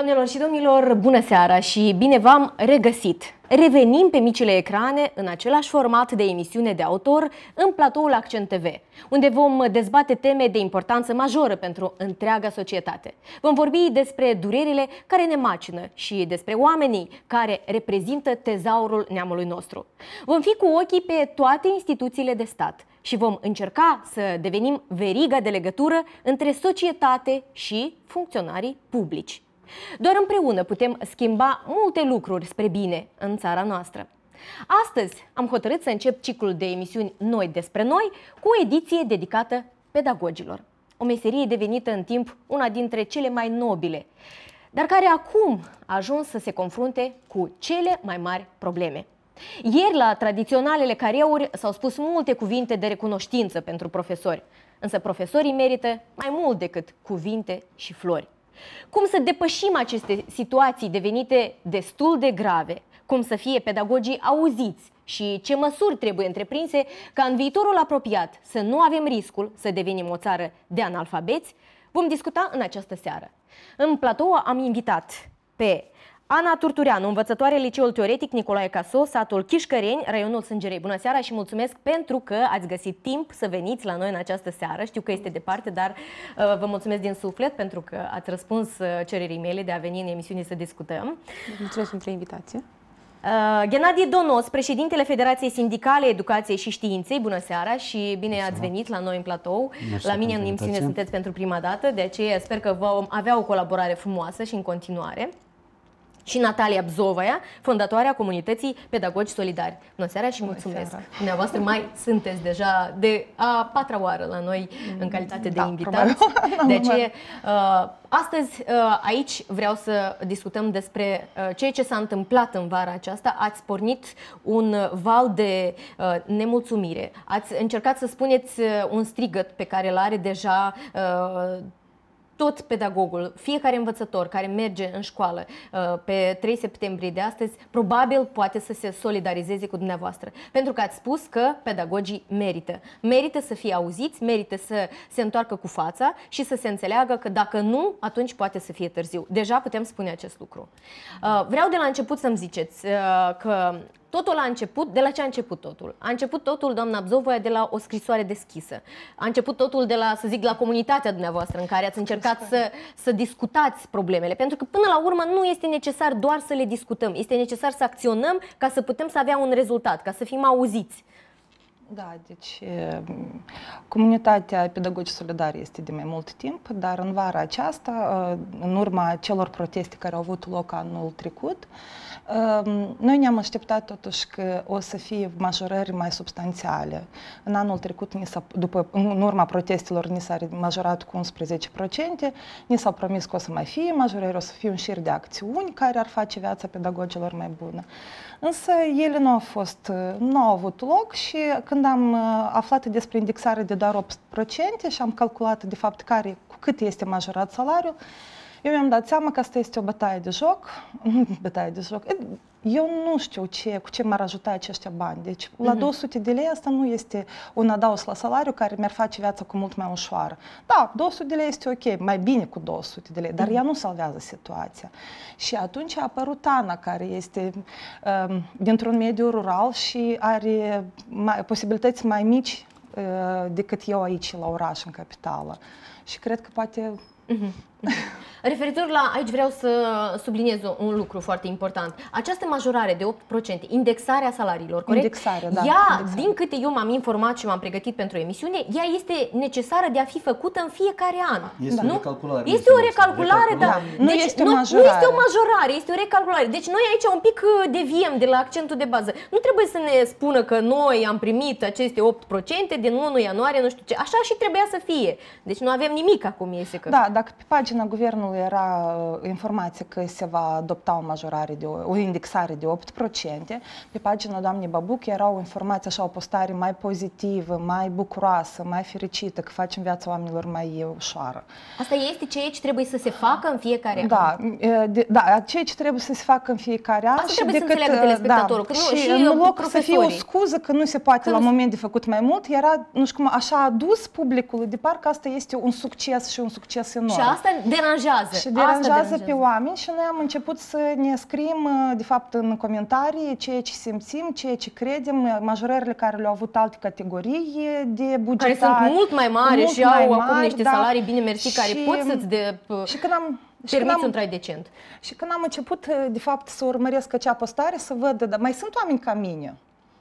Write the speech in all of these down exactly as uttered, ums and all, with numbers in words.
Doamnelor și domnilor, bună seara și bine v-am regăsit! Revenim pe micile ecrane în același format de emisiune de autor în platoul Accent T V, unde vom dezbate teme de importanță majoră pentru întreaga societate. Vom vorbi despre durerile care ne macină și despre oamenii care reprezintă tezaurul neamului nostru. Vom fi cu ochii pe toate instituțiile de stat și vom încerca să devenim veriga de legătură între societate și funcționarii publici. Doar împreună putem schimba multe lucruri spre bine în țara noastră. Astăzi am hotărât să încep ciclul de emisiuni Noi despre noi cu o ediție dedicată pedagogilor. O meserie devenită în timp una dintre cele mai nobile, dar care acum a ajuns să se confrunte cu cele mai mari probleme. Ieri, la tradiționalele careuri, s-au spus multe cuvinte de recunoștință pentru profesori, însă profesorii merită mai mult decât cuvinte și flori. Cum să depășim aceste situații devenite destul de grave? Cum să fie pedagogii auziți? Și ce măsuri trebuie întreprinse ca în viitorul apropiat să nu avem riscul să devenim o țară de analfabeți? Vom discuta în această seară. În platou am invitat pe Ana Turtureanu, învățătoare Liceul Teoretic Nicolae Caso, satul Chișcăreni, raionul Sângerei. Bună seara și mulțumesc pentru că ați găsit timp să veniți la noi în această seară. Știu că este departe, dar uh, vă mulțumesc din suflet pentru că ați răspuns uh, cererii mele de a veni în emisiune să discutăm. Mulțumesc pentru invitație. Uh, Ghenadie Donos, președintele Federației Sindicale Educației și Științei. Bună seara și bine Bună ați venit la noi în platou. Mersi la mine în invitație. emisiune sunteți pentru prima dată, de aceea sper că vom avea o colaborare frumoasă și în continuare. Și Natalia Bzovaia, fondatoarea comunității Pedagogi Solidari. Bună seara și mulțumesc! Dumneavoastră mai sunteți deja de a patra oară la noi în calitate de da, invitați. De aceea, astăzi aici vreau să discutăm despre ceea ce s-a întâmplat în vara aceasta. Ați pornit un val de nemulțumire. Ați încercat să spuneți un strigăt pe care îl are deja tot pedagogul, fiecare învățător care merge în școală pe trei septembrie de astăzi, probabil poate să se solidarizeze cu dumneavoastră. Pentru că ați spus că pedagogii merită. Merită să fie auziți, merită să se întoarcă cu fața și să se înțeleagă că dacă nu, atunci poate să fie târziu. Deja putem spune acest lucru. Vreau de la început să-mi ziceți că totul a început, de la ce a început totul? A început totul, doamna Bzovaia, de la o scrisoare deschisă. A început totul de la, să zic, la comunitatea dumneavoastră în care ați încercat să, să discutați problemele. Pentru că până la urmă nu este necesar doar să le discutăm, este necesar să acționăm ca să putem să avem un rezultat, ca să fim auziți. Da, deci comunitatea Pedagogi Solidari este de mai mult timp, dar în vara aceasta, în urma celor proteste care au avut loc anul trecut, noi ne-am așteptat totuși că o să fie majorări mai substanțiale. În anul trecut, după, în urma protestelor, ni s-a majorat cu unsprezece la sută, ni s-au promis că o să mai fie majorări, o să fie un șir de acțiuni care ar face viața pedagogilor mai bună. Însă ele nu au fost, nu au avut loc și când am aflat despre indexare de doar opt la sută și am calculat de fapt care, cu cât este majorat salariul, eu mi-am dat seama că asta este o bătaie de joc, bătaie de joc. Eu nu știu ce, cu ce m-ar ajuta aceștia bani. Deci, la două sute de lei asta nu este un adaos la salariu care mi-ar face viața cu mult mai ușoară. Da, două sute de lei este ok, mai bine cu două sute de lei, dar ea nu salvează situația. Și atunci a apărut Ana, care este um, dintr-un mediu rural și are mai, posibilități mai mici uh, decât eu aici, la oraș, în capitală. Și cred că poate... Referitor la, aici vreau să subliniez un lucru foarte important. Această majorare de opt la sută, indexarea salariilor, corect? Indexarea, da. Ea, indexarea. din câte eu m-am informat și m-am pregătit pentru emisiune, ea este necesară de a fi făcută în fiecare an. Este nu? o recalculare. Este o recalculare, da. Nu Deci, este o nu, majorare. nu este o majorare, este o recalculare. Deci noi aici un pic deviem de la accentul de bază. Nu trebuie să ne spună că noi am primit aceste opt la sută din unu ianuarie, nu știu ce. Așa și trebuia să fie. Deci nu avem nimic acum, iese că... Da, dacă pe pagina guvernului era informația că se va adopta o majorare, de o, o indexare de opt la sută, pe pagina doamnei Babuc era o informație, așa, o postare mai pozitivă, mai bucuroasă, mai fericită, că facem viața oamenilor mai ușoară. Asta este ceea ce trebuie să se facă în fiecare da, an. De, da, ceea ce trebuie să se facă în fiecare an. Asta și trebuie decât, să înțeleagă telespectatorul. Da, că nu, și, și în loc profesorii. să fie o scuză că nu se poate că la nu... moment de făcut mai mult, era, nu știu cum, așa adus publicului de parcă asta este un succes și un succes enorm. Și asta deranjează. deranjează. Și deranjează, Asta deranjează pe oameni și noi am început să ne scriem, de fapt, în comentarii ceea ce simțim, ceea ce credem, majorările care le-au avut alte categorii de bugetari. Care sunt mult mai mari mult și au mai acum mari, niște da. salarii bine mersi, Și- care pot să-ți de, și când am și permiți când am- un trai decent. Și când am început, de fapt, să urmăresc acea postare, să văd, dar mai sunt oameni ca mine.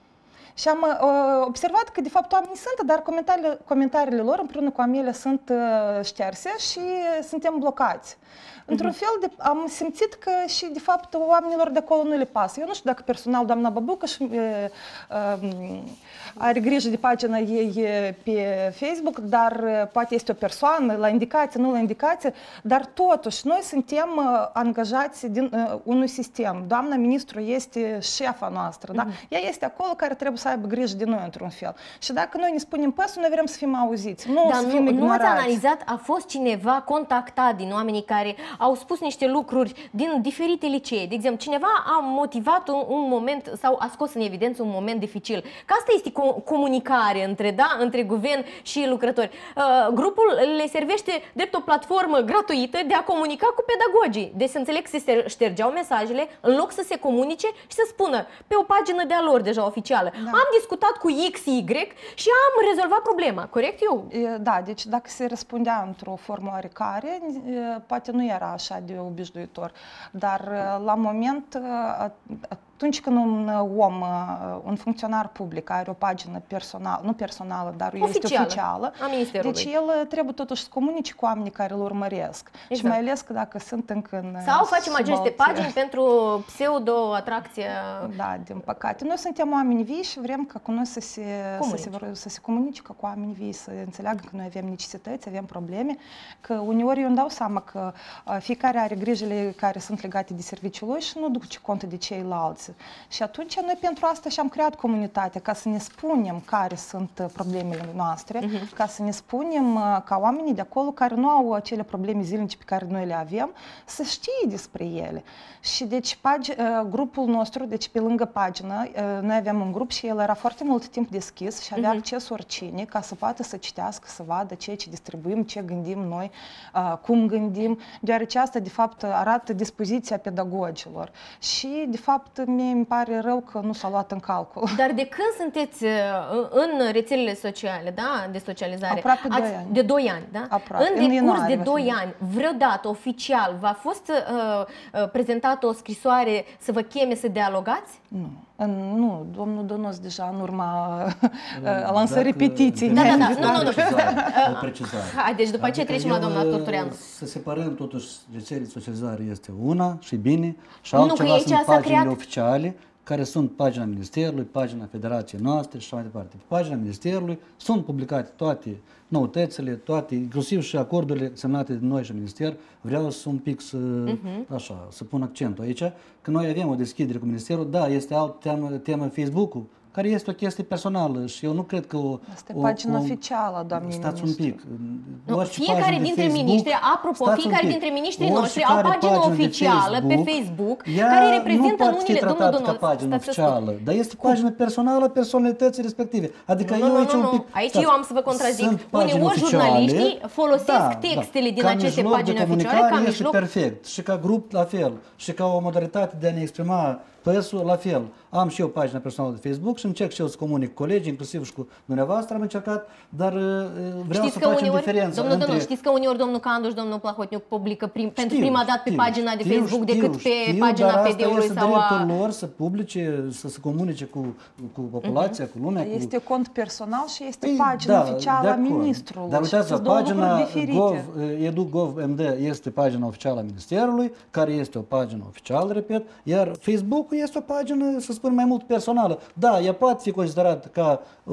Și am uh, observat că, de fapt, oamenii sunt, dar comentariile, comentariile lor împreună cu amele sunt uh, șterse și suntem blocați. Într-un fel, de, am simțit că și, de fapt, oamenilor de acolo nu le pasă. Eu nu știu dacă personal doamna Băbucă și, uh, uh, are grijă de pagina ei pe Facebook, dar uh, poate este o persoană, la indicație, nu la indicație, dar totuși noi suntem uh, angajați din uh, unui sistem. Doamna ministru este șefa noastră, da? Ea este acolo care trebuie să aibă grijă de noi într-un fel. Și dacă noi ne spunem păsul, noi vrem să fim auziți, nu Dar să fim nu, nu ignorați. ați analizat, a fost cineva contactat din oamenii care au spus niște lucruri din diferite licee. De exemplu, cineva a motivat un, un moment sau a scos în evidență un moment dificil. Că asta este co- comunicare între, da, între guvern și lucrători. Uh, grupul le servește drept o platformă gratuită de a comunica cu pedagogii. Deci să înțeleg că se ștergeau mesajele în loc să se comunice și să spună pe o pagină de-a lor deja oficială. Da. Am discutat cu X Y și am rezolvat problema. Corect eu? E, Da, deci dacă se răspundea într-o formă oarecare, e, poate nu era așa de obișnuitor, dar e, la moment, e, at- atunci când un om, e, un funcționar public are o pagină personală, nu personală, dar este Oficială, oficială, a Ministerului. deci el trebuie totuși să comunice cu oamenii care îl urmăresc. Și Exact. mai ales că dacă sunt încă în Sau facem aceste subalție. pagini pentru pseudo-atracție. Da, din păcate. Noi suntem oameni vii și vrem ca cu noi să se, să Comunice. se, să se comunice ca cu oameni vii, să înțeleagă că noi avem necesități, avem probleme, că uneori eu îmi dau seama că uh, fiecare are grijile care sunt legate de serviciul lui și nu duce cont de ceilalți. Și atunci noi pentru asta și-am creat comunitatea, ca să ne spunem care sunt uh, problemele noastre, uh-huh. ca să ne spunem uh, ca oamenii de acolo care nu au acele probleme zilnice pe care noi le avem, să știe despre ele. Și deci pagi, uh, grupul nostru, deci pe lângă pagină, uh, noi aveam un grup și el era foarte mult timp deschis și avea uh-huh. acces oricine ca să poată să citească, să vadă ceea ce distribuim, ce gândim noi, uh, cum gândim, deoarece asta de fapt arată dispoziția pedagogilor. Și de fapt mie îmi pare rău că nu s-a luat în calcul. Dar de când sunteți uh, în rețelele sociale, da, de socializare? Aproape doi Ați- ani. De doi ani, da? Aproape. În În decurs ianuarie de va fi doi doi. ani, vreodată, oficial, v-a fost uh, uh, prezentată o scrisoare să vă cheme să dialogați? Nu, în, nu, domnul Donos deja în urma a lansat repetiții. Da, da, da, nu, nu, nu. O precizare. Hai, deci după aceea trecem la eu, doamna Turtureanu. Să separăm totuși rețelele de socializare este una și bine și Nu, că altceva aici sunt s-a paginile creat- oficiale care sunt pagina Ministerului, pagina Federației noastre și așa mai departe. Pe pagina Ministerului sunt publicate toate noutățile, toate, inclusiv și acordurile semnate de noi și Minister. Vreau să un pic să, uh-huh. așa, să pun accentul aici, că noi avem o deschidere cu Ministerul, da, este altă temă, temă Facebook-ul, care este o chestie personală și eu nu cred că o... Asta e pagina oficială, doamne Stați ministru. un pic. Nu, Orice fiecare pagină de dintre Facebook, miniștri, apropo, stați un fiecare pic, dintre miniștrii noștri oricare au pagină pagină de oficială pe Facebook, ea care reprezintă nu în poate fi unele... Domnul tratată ca Donos, pagină stați să spun. oficială, dar este pagină personală a personalității respective. Adică Nu, eu nu, aici nu, un nu. pic... Aici stați, eu am să vă contrazic. sunt pagini Uneori oficiale, jurnaliștii folosesc da, textele da, din ca aceste mijloc de pagini oficiale comunicare ca este mijloc... perfect și ca grup la fel și ca o modalitate de a ne exprima păsul la fel. Am și eu pagina personală de Facebook și încerc și eu să comunic cu colegii, inclusiv și cu dumneavoastră am încercat, dar uh, vreau Știți să că facem uneori, diferența domnul între... Donos, știți că uneori domnul Candu și domnul Plahotniuc publică prim, pentru Știu, prima dată pe știu, pagina de știu, Facebook știu, decât pe știu, pagina dar P asta D-ului este sau a... dreptul lor să publice, să se comunice cu, cu populația, cu lumea. Cu... Este cont personal și este Păi, pagina da, oficială de a acord. ministrului. Dar uitați, Sunt două pagina lucruri diferite. Gov, edu punct gov punct m d este pagina oficială a Ministerului, care este o pagină oficială, repet, iar Facebook-ul este o pagină, să spun, mai mult personală. Da, ea poate fi considerată ca o,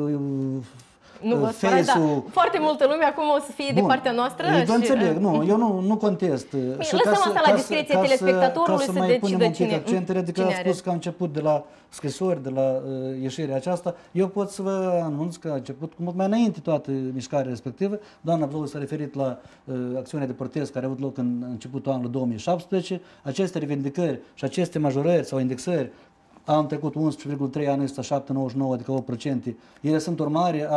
Nu vă sperați, da. Foarte multă lume acum o să fie Bun. de partea noastră. Eu și... înțeleg, nu, eu nu, nu contest. lăsăm asta la discreția telespectatorului ca să să mai decidă punem un cine- pic accentele, adică cine a are. spus că a început de la scrisori, de la uh, ieșirea aceasta. Eu pot să vă anunț că a început cu mult mai înainte toată mișcarea respectivă. Doamna Plău s-a referit la uh, acțiunea de protest care a avut loc în începutul anului două mii șaptesprezece. Aceste revendicări și aceste majorări sau indexări anul trecut unsprezece virgulă trei, anul ăsta șapte virgulă nouăzeci și nouă, adică opt la sută. Ele sunt urmare a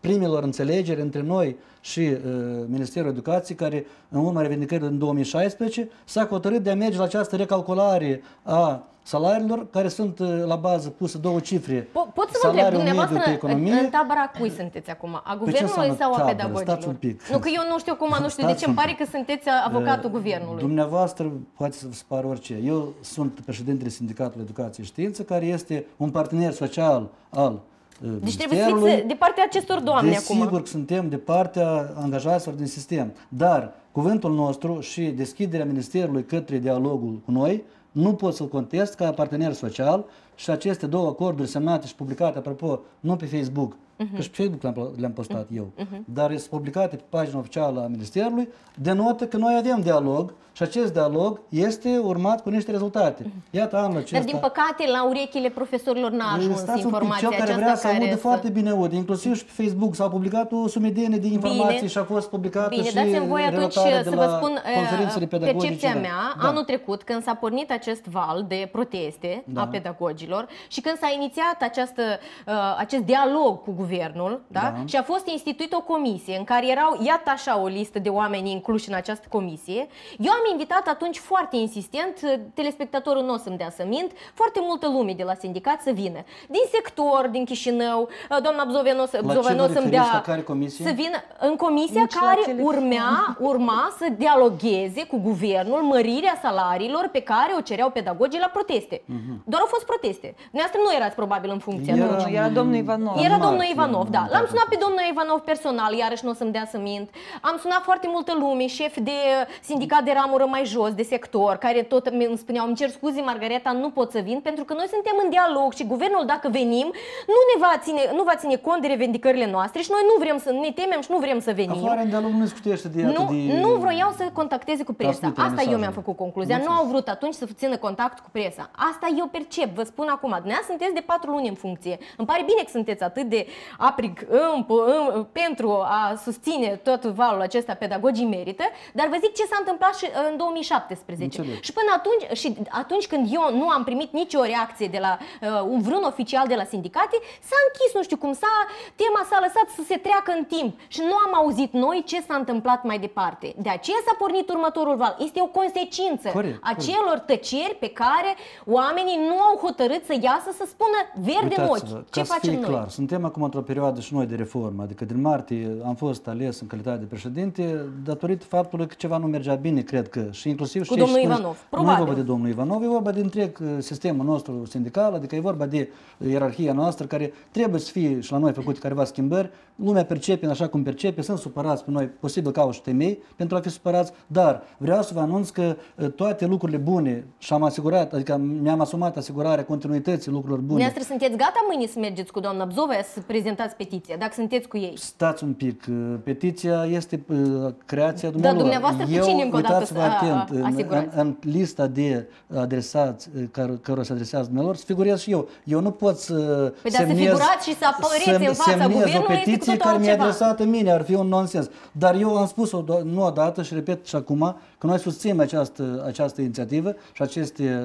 primelor înțelegeri între noi și uh, Ministerul Educației, care în urma revendicării din două mii șaisprezece s-a hotărât de a merge la această recalculare a salariilor, care sunt uh, la bază puse două cifre. Po- Pot să vă întreb, dumneavoastră, în, în tabăra cui sunteți acum? A guvernului sau a pedagogilor? Nu, că eu nu știu acum, nu știu de ce îmi pare că sunteți avocatul uh, guvernului. Dumneavoastră poate să vă pară orice. Eu sunt președintele Sindicatului Educație și Știință, care este un partener social al Deci trebuie să fiți de partea acestor doamne acum. Desigur că suntem de partea angajaților din sistem, dar cuvântul nostru și deschiderea Ministerului către dialogul cu noi nu pot să-l contest ca partener social și aceste două acorduri semnate și publicate, apropo, nu pe Facebook, uh-huh. că și pe Facebook le-am postat uh-huh. eu, uh-huh. dar sunt publicate pe pagina oficială a Ministerului, denotă că noi avem dialog și acest dialog este urmat cu niște rezultate. Uh-huh. Iată anul acesta. Dar din păcate la urechile profesorilor n-a ajuns informația aceasta. Cel care vrea să audă foarte bine aude, inclusiv și pe Facebook s-au publicat o sumedenie de informații bine. Și a fost publicată bine, și dați-mi voi atunci să vă spun percepția mea. Da. Anul trecut, când s-a pornit acest val de proteste da. a pedagogilor și când s-a inițiat această, uh, acest dialog cu guvernul da? Da. și a fost instituită o comisie în care erau, iată așa, o listă de oameni incluși în această comisie, eu am invitat atunci foarte insistent, telespectatorul nu o să-mi dea să mint, foarte multă lume de la sindicat să vină. Din sector, din Chișinău, doamna Bzovea nu o să-mi dea să vină în comisia nici care urmea, urma să dialogueze cu guvernul mărirea salariilor pe care o cereau pedagogii la proteste. Uh-huh. Doar au fost proteste. Dumneavoastră nu erați probabil în funcție era, atunci. Era domnul Ivanov. Era domnul Ivanov, da. L-am sunat pe domnul Ivanov personal, iarăși nu o să-mi dea să mint. Am sunat foarte multă lume, șef de sindicat de ramură mai jos, de sector, care tot îmi spuneau, îmi cer scuze, Margareta, nu pot să vin, pentru că noi suntem în dialog și guvernul, dacă venim, nu ne va ține, nu va ține cont de revendicările noastre și noi nu vrem să ne temem și nu vrem să venim. Afară în dialog nu scutește de nu, de... nu vroiau să contacteze cu presa. Asta eu mi-am făcut concluzia. Nu au vrut atunci să țină contact cu presa. Asta eu percep, vă spun acum. Dumneavoastră sunteți de patru luni în funcție. Îmi pare bine că sunteți atât de aprig în, în, pentru a susține tot valul acesta pedagogii merită, dar vă zic ce s-a întâmplat și în două mii șaptesprezece. Înțeleg. Și până atunci, și atunci când eu nu am primit nicio reacție de la uh, un vreun oficial de la sindicate, s-a închis, nu știu cum, s-a, tema s-a lăsat să se treacă în timp și nu am auzit noi ce s-a întâmplat mai departe. De aceea s-a pornit următorul val. Este o consecință corect, a corect. celor tăceri pe care oamenii nu au hotărât să iasă să spună verde în ochi. Ce facem noi? Clar, suntem acum într-o perioadă și noi de reformă, adică din martie am fost ales în calitate de președinte datorită faptului că ceva nu mergea bine, cred că, și inclusiv cu domnul Ivanov. Nu e vorba de domnul Ivanov, e vorba de întreg sistemul nostru sindical, adică e vorba de ierarhia noastră care trebuie să fie și la noi făcute careva schimbări. Lumea percepe așa cum percepe, sunt supărați pe noi, posibil că au și temei pentru a fi supărați, dar vreau să vă anunț că toate lucrurile bune și am asigurat, adică mi-am asumat asigurarea continuității lucrurilor bune. Dumneavoastră sunteți gata mâine să mergeți cu doamna Bzovea să prezentați petiția, dacă sunteți cu ei? Stați un pic, petiția este creația dumneavoastră. Dar dumneavoastră cu cine încă o dată să atent, asigurați? În, în lista de adresați cărora se adresează dumneavoastră, să figurez și eu. Eu nu pot să păi semnez, să figurați și să apăreți în fața guvernului, o petiție care mi-a adresată mine, ar fi un nonsens. Dar eu am spus-o nu odată și repet și acum că noi susținem această, această inițiativă și aceste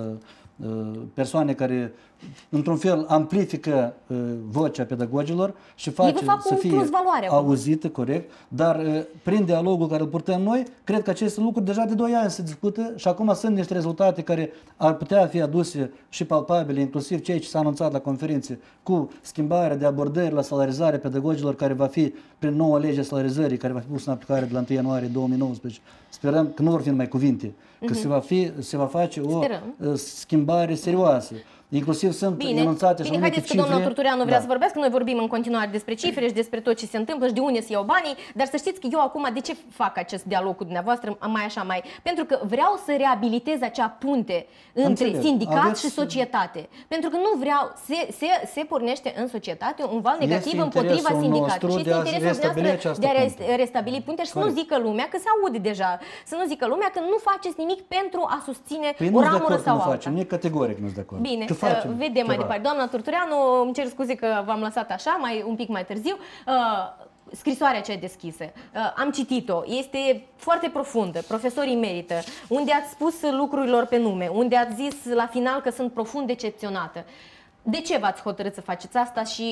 uh, uh, persoane care într-un fel amplifică uh, vocea pedagogilor și face să fie auzită, corect, dar uh, prin dialogul care îl purtăm noi, cred că aceste lucruri deja de doi ani se discută și acum sunt niște rezultate care ar putea fi aduse și palpabile, inclusiv ceea ce s-a anunțat la conferințe cu schimbarea de abordări la salarizarea pedagogilor care va fi prin noua lege a salarizării, care va fi pusă în aplicare de la întâi ianuarie două mii nouăsprezece. Sperăm că nu vor fi numai cuvinte, că uh-huh. se, va fi, se va face o Sperăm. schimbare serioasă. Inclusiv sunt bine, enunțate și bine, haideți că doamna Turtureanu vrea da. să vorbească, noi vorbim în continuare despre cifre și despre tot ce se întâmplă și de unde se iau banii, dar să știți că eu acum, de ce fac acest dialog cu dumneavoastră, mai așa mai, pentru că vreau să reabilitez acea punte între Înțeleg. sindicat Aveți... și societate, pentru că nu vreau, se, se, se pornește în societate un val negativ împotriva sindicatului și este interesul dumneavoastră de a restabili punte și să nu zică lumea, că se aude deja, să nu zică lumea că nu faceți nimic pentru a susține păi o ramură sau alta. Facem, e categoric nu-s de acord. Bine. Facem vedem ceva. Mai departe. Doamna Turtureanu, îmi cer scuze că v-am lăsat așa, mai un pic mai târziu. Uh, scrisoarea cea deschisă. Uh, am citit-o. Este foarte profundă. Profesorii merită. Unde ați spus lucrurilor pe nume. Unde ați zis la final că sunt profund decepționată. De ce v-ați hotărât să faceți asta și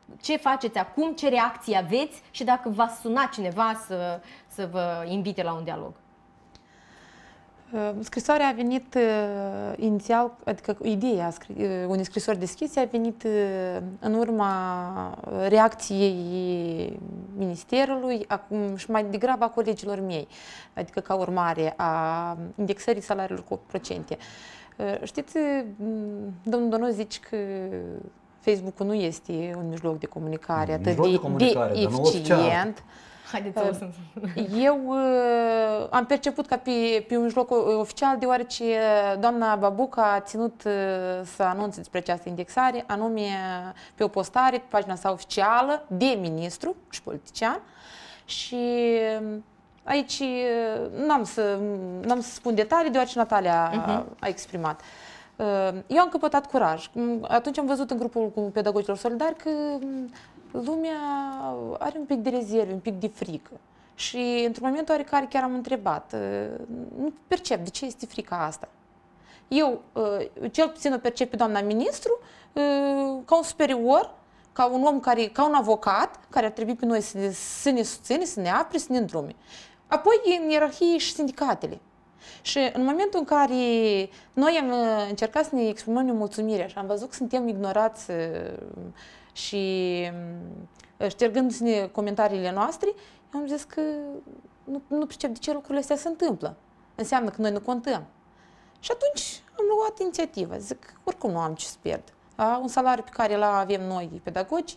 ce faceți acum, ce reacții aveți și dacă v-a sunat cineva să, să vă invite la un dialog? Scrisoarea a venit uh, inițial, adică ideea scri, uh, unei scrisori deschise a venit uh, în urma reacției Ministerului acum, și mai degrabă a colegilor mei, adică ca urmare a indexării salariilor cu opt procente. Uh, știți, domnul Donu zice că Facebook-ul nu este un mijloc de comunicare atât de, de, comunicare, de eficient. Haideți să lăsăm. Eu uh, am perceput ca pe, pe un mijloc oficial, deoarece doamna Babuca a ținut uh, să anunțe despre această indexare, anume pe o postare pe pagina sa oficială de ministru și politician. Și aici n-am să, n-am să spun detalii, deoarece Natalia uh-huh. a exprimat. Eu am căpătat curaj. Atunci am văzut în grupul cu pedagogilor solidari că lumea are un pic de rezervă, un pic de frică. Și într-un moment oarecare chiar am întrebat, nu percep de ce este frica asta. Eu, cel puțin o percep pe doamna ministru ca un superior, ca un om care, ca un avocat, care ar trebui pe noi să ne, să ne susține, să ne apre, să ne îndrume. Apoi în ierarhie și sindicatele. Și în momentul în care noi am încercat să ne exprimăm nemulțumirea și am văzut că suntem ignorați și ștergându-ne comentariile noastre, eu am zis că nu, nu pricep de ce lucrurile astea se întâmplă. Înseamnă că noi nu contăm. Și atunci am luat inițiativa. Zic, oricum nu am ce să pierd. Da? Un salariu pe care îl avem noi, pedagogi,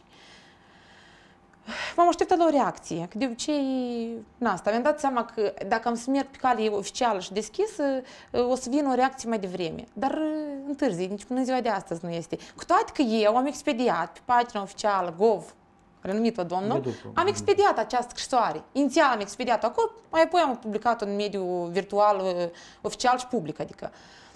m-am așteptat la o reacție, că de obicei, na, asta, mi-am dat seama că dacă am să merg pe cale oficială și deschisă, o să vină o reacție mai devreme. Dar întârzi, nici până ziua de astăzi nu este. Cu toate că eu am expediat pe pagina oficială Gov, renumit-o domnul, am expediat această scrisoare. Inițial am expediat-o acolo, mai apoi am publicat-o în mediul virtual, oficial și public, adică.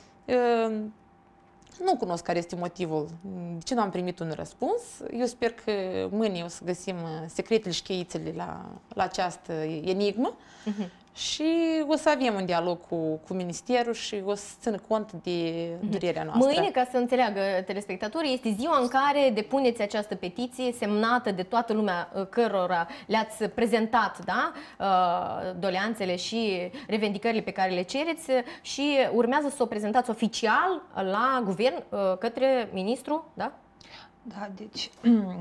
Nu cunosc care este motivul, de ce nu am primit un răspuns. Eu sper că mâine o să găsim secretele și cheițele la, la această enigmă uh-huh. și o să avem un dialog cu, cu Ministerul și o să țină cont de durerea noastră. Mâine, ca să înțeleagă telespectatorii, este ziua în care depuneți această petiție semnată de toată lumea cărora le-ați prezentat, da? Doleanțele și revendicările pe care le cereți și urmează să o prezentați oficial la guvern către ministru, da? Da, deci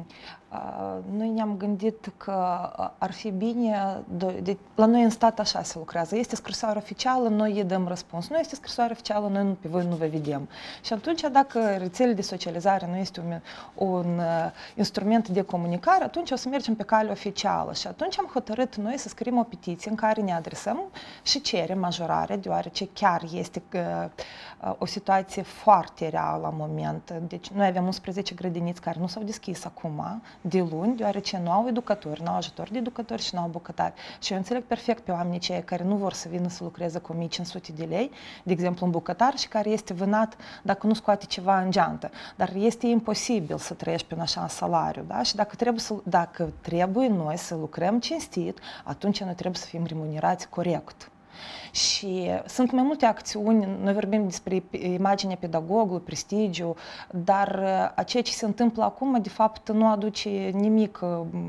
noi ne-am gândit că ar fi bine, de, la noi în stat așa se lucrează, este scrisoare oficială, noi îi dăm răspuns, nu este scrisoare oficială, noi nu, pe voi nu vă vedem. Și atunci dacă rețelele de socializare nu este un, un instrument de comunicare, atunci o să mergem pe cale oficială și atunci am hotărât noi să scriem o petiție în care ne adresăm și cerem majorare, deoarece chiar este o situație foarte rea la moment. Deci noi avem unsprezece grădiniți care nu s-au deschis acum, de luni, deoarece nu au educatori, nu au ajutor de educatori și nu au bucătari. Și eu înțeleg perfect pe oamenii cei care nu vor să vină să lucreze cu o mie cinci sute de lei, de exemplu un bucătar și care este vânat dacă nu scoate ceva în geantă. Dar este imposibil să trăiești pe un așa salariu, da? Și dacă trebuie, să, dacă trebuie noi să lucrăm cinstit, atunci noi trebuie să fim remunerați corect. Și sunt mai multe acțiuni, noi vorbim despre imaginea pedagogului, prestigiu, dar ceea ce se întâmplă acum, de fapt, nu aduce nimic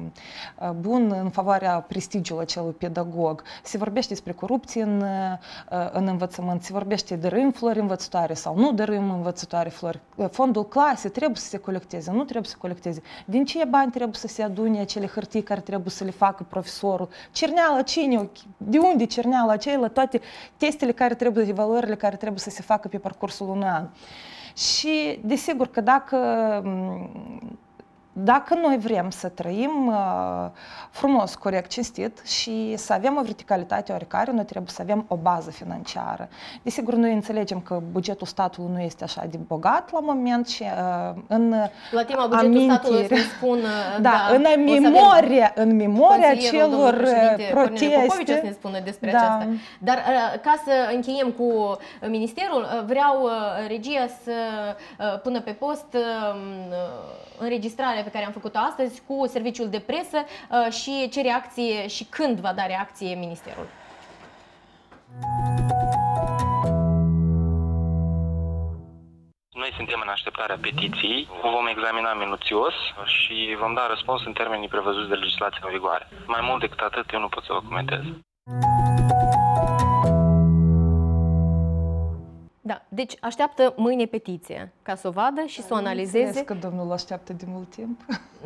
bun în favoarea prestigiului acelui pedagog. Se vorbește despre corupție în, în învățământ, se vorbește dărâm flori învățătoare sau nu dărâm învățătoare flori. Fondul clase trebuie să se colecteze, nu trebuie să se colecteze. Din ce bani trebuie să se adune acele hârtii care trebuie să le facă profesorul? Cerneala cine? De unde cerneala aceea? Toate testele care trebuie, evaluările care trebuie să se facă pe parcursul unui an. Și desigur că dacă Dacă noi vrem să trăim uh, frumos, corect, cinstit și să avem o verticalitate oarecare, noi trebuie să avem o bază financiară. Desigur, noi înțelegem că bugetul statului nu este așa de bogat la moment și uh, în la tema bugetul statului să spun, da, da, în memoria, în memoria celor proteste. Popovici să ne spună despre da. aceasta. Dar uh, ca să încheiem cu Ministerul, uh, vreau uh, regia să uh, pună pe post uh, înregistrarea pe care am făcut-o astăzi cu serviciul de presă uh, și ce reacție și când va da reacție Ministerul. Noi Noi suntem în așteptarea petiției, o vom examina minuțios și vom da răspuns în termenii prevăzuți de legislație în vigoare. Mai mult decât atât, eu nu pot să vă comentez. Da, deci așteaptă mâine petiție ca să o vadă și să o analizeze. Că domnul așteaptă de mult timp.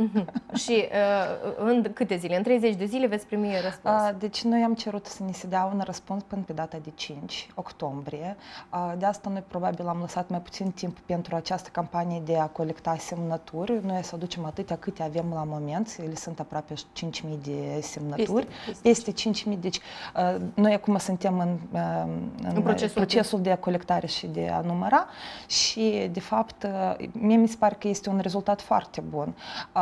Și uh, în câte zile? În treizeci de zile veți primi răspuns. Uh, deci noi am cerut să ni se dea un răspuns până pe data de cinci octombrie. Uh, de asta noi probabil am lăsat mai puțin timp pentru această campanie de a colecta semnături. Noi să aducem atâtea câte avem la moment. Ele sunt aproape cinci mii de semnături. Peste, peste cinci mii. Deci uh, noi acum suntem în, uh, în, în procesul, procesul de... de colectare și de a număra și, de fapt, mie mi se pare că este un rezultat foarte bun.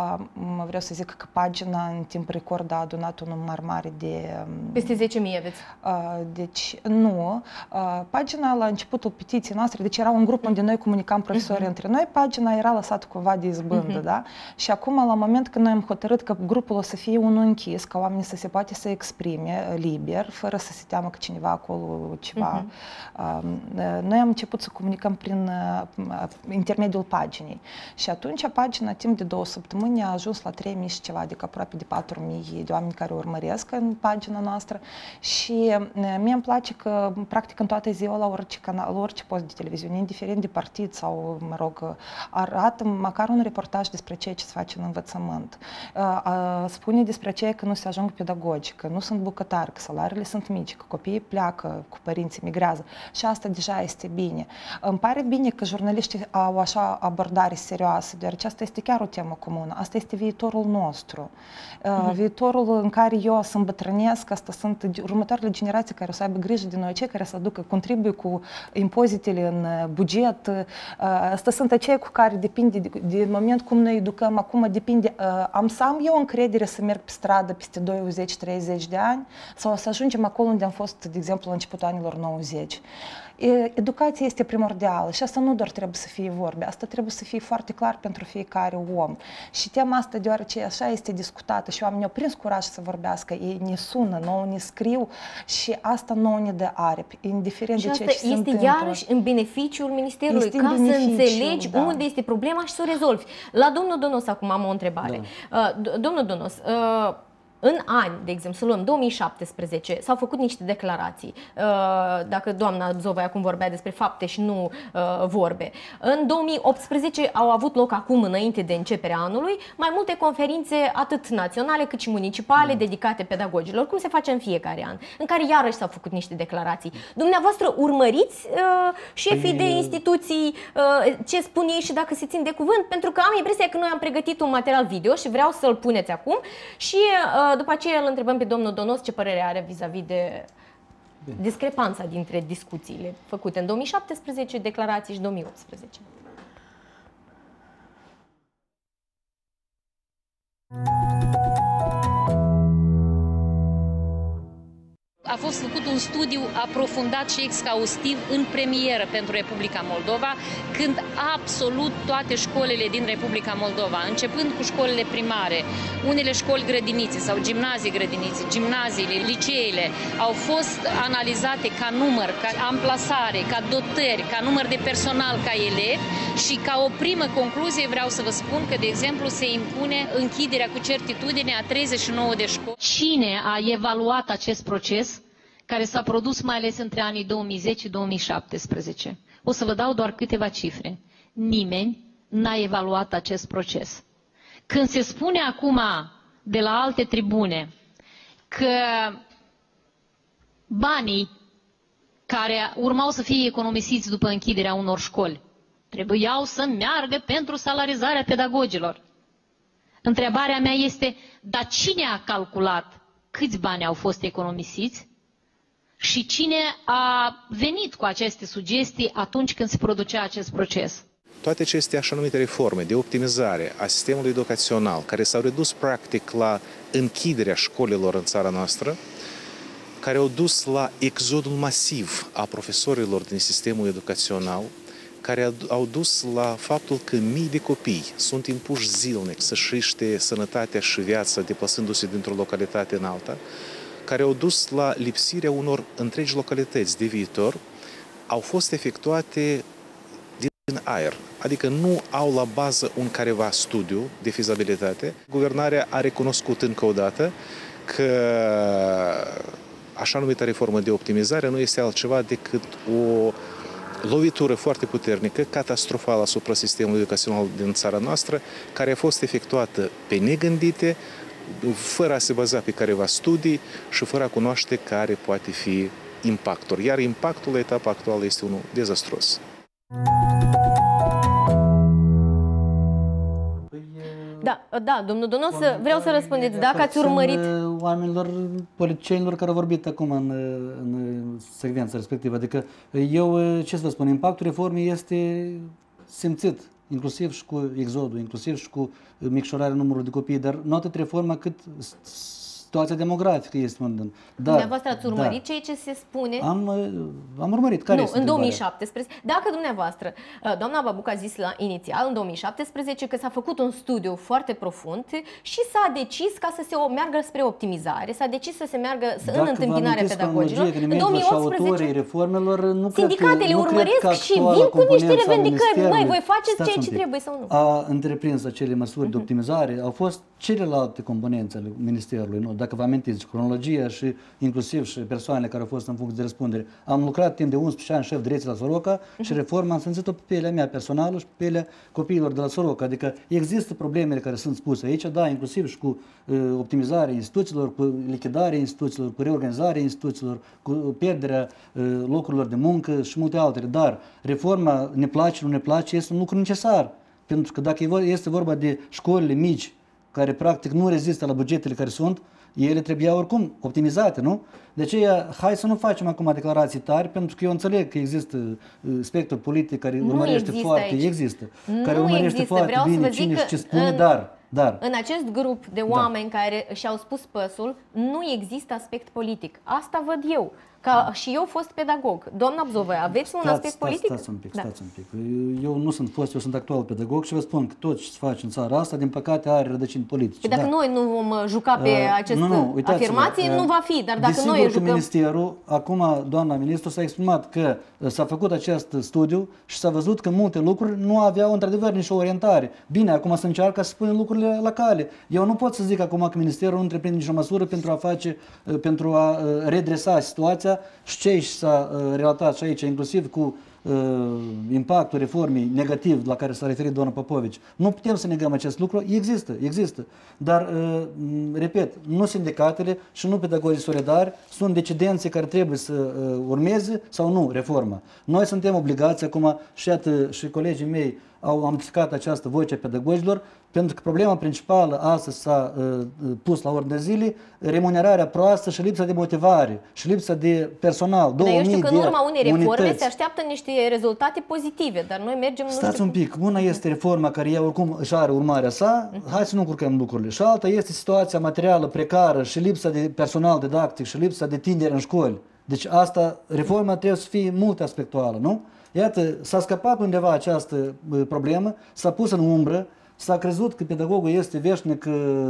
Vreau să zic că pagina în timp record a adunat un număr mare de... Peste zece mii aveți? Deci, nu. Pagina, la începutul petiției noastre, deci era un grup unde noi comunicam profesori uh-huh. între noi, pagina era lăsată cumva de izbândă, uh-huh. da? Și acum, la moment când noi am hotărât că grupul o să fie unul închis, ca oamenii să se poate să exprime liber, fără să se teamă că cineva acolo ceva... Uh-huh. Noi am început să comunicăm prin uh, intermediul paginii. Și atunci pagina, timp de două săptămâni, a ajuns la trei mii și ceva, adică aproape de patru mii de oameni care urmăresc în pagina noastră. Și uh, mie îmi place că, practic, în toată ziua, la orice canal, la orice post de televiziune, indiferent de partid sau, mă rog, arată măcar un reportaj despre ceea ce se face în învățământ. Uh, uh, spune despre ceea că nu se ajung pedagogi, că nu sunt bucătari, că salariile sunt mici, că copiii pleacă cu părinții, migrează. Și asta deja este bine. Îmi pare bine că jurnaliștii au așa abordare serioasă, deoarece asta este chiar o temă comună. Asta este viitorul nostru. Uh-huh. Viitorul în care eu o să îmbătrânesc, asta sunt următoarele generații care o să aibă grijă de noi, cei care să aducă, contribuie cu impozitele în buget. Asta sunt acei cu care depinde de, de moment cum noi educăm. Acum depinde, am să am eu încredere să merg pe stradă peste douăzeci treizeci de ani sau să ajungem acolo unde am fost, de exemplu, la începutul anilor nouăzeci. Educația este primordială și asta nu doar trebuie să fie vorbe, asta trebuie să fie foarte clar pentru fiecare om. Și tema asta, deoarece așa este discutată și oamenii au prins curaj să vorbească, ei ne sună, nouă ne scriu și asta nouă ne dă aripi, indiferent și de ceea ce se întâmplă. Și asta este iarăși în beneficiul Ministerului, este ca să înțelegi da. unde este problema și să o rezolvi. La domnul Donos acum am o întrebare. Da. Uh, domnul Donos, uh, în ani, de exemplu, să luăm două mii șaptesprezece, s-au făcut niște declarații. Dacă doamna Zovai acum vorbea despre fapte și nu vorbe. În două mii optsprezece au avut loc acum, înainte de începerea anului, mai multe conferințe, atât naționale cât și municipale, dedicate pedagogilor, cum se face în fiecare an, în care iarăși s-au făcut niște declarații. Dumneavoastră urmăriți șefii de instituții, ce spun ei și dacă se țin de cuvânt? Pentru că am impresia că noi am pregătit un material video și vreau să-l puneți acum și după aceea îl întrebăm pe domnul Donos ce părere are vis-a-vis de discrepanța dintre discuțiile făcute în două mii șaptesprezece, declarații și două mii optsprezece. A fost făcut un studiu aprofundat și exhaustiv în premieră pentru Republica Moldova, când absolut toate școlile din Republica Moldova, începând cu școlile primare, unele școli grădinițe sau gimnazii grădinițe, gimnaziile, liceele, au fost analizate ca număr, ca amplasare, ca dotări, ca număr de personal, ca elevi și ca o primă concluzie vreau să vă spun că, de exemplu, se impune închiderea cu certitudine a treizeci și nouă de școli. Cine a evaluat acest proces care s-a produs mai ales între anii două mii zece - două mii șaptesprezece? O să vă dau doar câteva cifre. Nimeni n-a evaluat acest proces. Când se spune acum de la alte tribune că banii care urmau să fie economisiți după închiderea unor școli trebuiau să meargă pentru salarizarea pedagogilor. Întrebarea mea este, dar cine a calculat câți bani au fost economisiți și cine a venit cu aceste sugestii atunci când se producea acest proces? Toate aceste așa numite reforme de optimizare a sistemului educațional, care s-au redus practic la închiderea școlilor în țara noastră, care au dus la exodul masiv a profesorilor din sistemul educațional, care au dus la faptul că mii de copii sunt impuși zilnic să-și riște sănătatea și viața deplasându-se dintr-o localitate în alta, care au dus la lipsirea unor întregi localități de viitor, au fost efectuate din în aer, adică nu au la bază un careva studiu de fizabilitate. Guvernarea a recunoscut încă o dată că așa numită reformă de optimizare nu este altceva decât o lovitură foarte puternică, catastrofală asupra sistemului educațional din țara noastră, care a fost efectuată pe negândite, fără a se baza pe careva studii și fără a cunoaște care poate fi impactul. Iar impactul la etapa actuală este unul dezastruos. Da, da, domnul Donos, vreau să răspundeți. Dacă ați urmărit... Oamenilor, politicienilor care au vorbit acum în, în secvența respectivă. Adică eu, ce să vă spun, impactul reformei este simțit, inclusiv și cu exodul, inclusiv și cu micșorarea numărului de copii, dar nu atât reforma cât situația demografică este unde. Da, dumneavoastră ați urmărit da. ceea ce se spune? Am, am urmărit. Care nu, este în două mii șaptesprezece. Dacă dumneavoastră, doamna Babuc a zis la inițial, în două mii șaptesprezece, că s-a făcut un studiu foarte profund și s-a decis ca să se meargă spre optimizare, s-a decis să se meargă să în întâmpinarea pedagogilor. În două mii optsprezece, reformelor, nu sindicatele nu urmăresc și vin cu niște revendicări. Măi, voi faceți ceea ce trebuie sau nu? A întreprins acele măsuri uh-huh. de optimizare, au fost celelalte componențe ale Ministerului, nu? Dacă vă amintiți, cronologia și inclusiv și persoanele care au fost în funcție de răspundere. Am lucrat timp de unsprezece ani șef direcție la Soroca uh-huh. și reforma am simțit-o pe pielea mea personală și pe pielea copiilor de la Soroca. Adică există problemele care sunt spuse aici, da, inclusiv și cu uh, optimizarea instituțiilor, cu lichidarea instituțiilor, cu reorganizarea instituțiilor, cu pierderea uh, locurilor de muncă și multe altele. Dar reforma, ne place, nu ne place, este un lucru necesar. Pentru că dacă este vorba de școlile mici, care practic nu rezistă la bugetele care sunt, ele trebuiau oricum optimizate, nu? De aceea, hai să nu facem acum declarații tari, pentru că eu înțeleg că există spectrul politic care nu urmărește foarte, aici. există, nu care urmărește există. foarte Vreau bine să vă zic cine că și ce spune, în, dar, dar. În acest grup de oameni da. care și-au spus păsul, nu există aspect politic. Asta văd eu. Ca și eu fost pedagog. Doamna Bzovă, aveți stați, un aspect stați, politic? Stați un pic, da. stați un pic. Eu nu sunt fost, eu sunt actual pedagog și vă spun că tot ce se face în țara asta, din păcate, are rădăcini politice. Păi dacă da. noi nu vom juca pe uh, aceste nu, nu, afirmații, uh, nu va fi. Dar dacă noi jucăm... că Ministerul, acum doamna ministru s-a exprimat că s-a făcut acest studiu și s-a văzut că multe lucruri nu aveau într-adevăr nicio orientare. Bine, acum se încearcă să punem lucrurile la cale. Eu nu pot să zic acum că Ministerul nu întreprinde nicio măsură pentru a face, pentru a redresa situația și ce s-a uh, relatat și aici, inclusiv cu uh, impactul reformei negativ la care s-a referit doamna Popovici. Nu putem să negăm acest lucru, există, există. Dar, uh, repet, nu sindicatele și nu pedagogii solidari sunt decidenții care trebuie să uh, urmeze sau nu reforma. Noi suntem obligați acum și, iată, și colegii mei au amplificat această voce a pedagogilor, pentru că problema principală astăzi s-a uh, pus la ordine zilei, remunerarea proastă și lipsa de motivare și lipsa de personal. Dar eu știu că în urma unei reforme unități. se așteaptă niște rezultate pozitive, dar noi mergem... Stați nu știu un pic, una este reforma care ea oricum își are urmarea sa, uh-huh. hai să nu încurcăm lucrurile. Și alta este situația materială precară și lipsa de personal didactic și lipsa de tineri în școli. Deci asta, reforma trebuie să fie multiaspectuală, nu? Iată, s-a scăpat undeva această problemă, s-a pus în umbră, s-a crezut că pedagogul este veșnic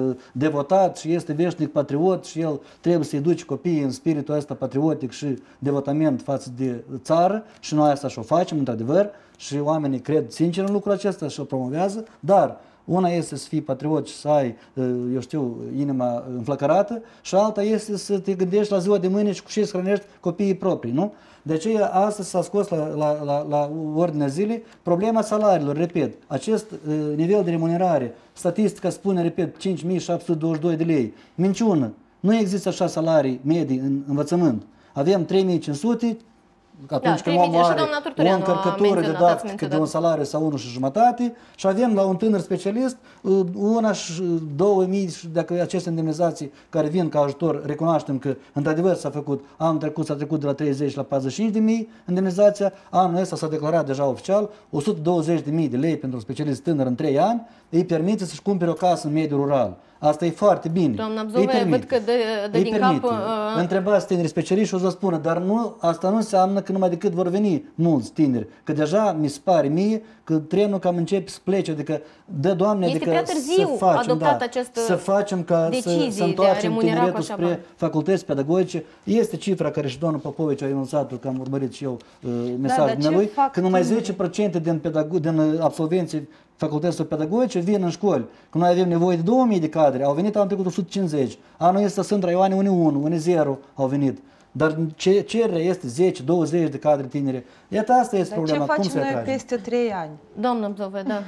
devotat și este veșnic patriot și el trebuie să educe copiii în spiritul ăsta patriotic și devotament față de țară și noi asta și-o facem, într-adevăr, și oamenii cred sincer în lucrul acesta și-o promovează, dar una este să fii patriot și să ai, eu știu, inima înflăcărată și alta este să te gândești la ziua de mâine și cu ce să hrănești copiii proprii, nu? De aceea astăzi s-a scos la, la, la, la ordinea zilei problema salariilor, repet, acest uh, nivel de remunerare, statistica spune, repet, cinci mii șapte sute douăzeci și doi de lei, minciună, nu există așa salarii medii în învățământ, avem trei mii cinci sute, atunci da, când omul are o încărcătură didactică de un salariu sau unul și jumătate și avem la un tânăr specialist una și două mii, dacă aceste indemnizații care vin ca ajutor, recunoaștem că într-adevăr s-a făcut, anul trecut s-a trecut de la treizeci la patruzeci și cinci de mii indemnizația, anul ăsta s-a declarat deja oficial o sută douăzeci de mii de lei pentru un specialist tânăr în trei ani, îi permite să-și cumpere o casă în mediul rural. Asta e foarte bine. Doamna Bzove, văd că dă, dă din cap... Uh... Întrebați tineri specialiști și o să spună, dar nu, asta nu înseamnă că numai decât vor veni mulți tineri. Că deja mi se pare mie că trenul cam începe să plece, adică dă, Doamne, este adică prea târziu să facem, adoptat da, această să facem ca să, să întoarcem tineretul spre bani. facultăți pedagogice. Este cifra care și doamna Popovici a enunțat-o, că am urmărit și eu uh, mesajul da, lui, că numai tinerii? zece la sută din, din absolvenții facultăților pedagogice vin în școli. Când noi avem nevoie de două mii de cadre, au venit anul trecut o sută cincizeci. Anul ăsta sunt raioane unii unu, unii zero au venit. Dar cererea este zece douăzeci de cadre tinere. Iată, asta este Dar problema. ce Cum facem se noi atrage? peste trei ani? Doamnă Bzove, da.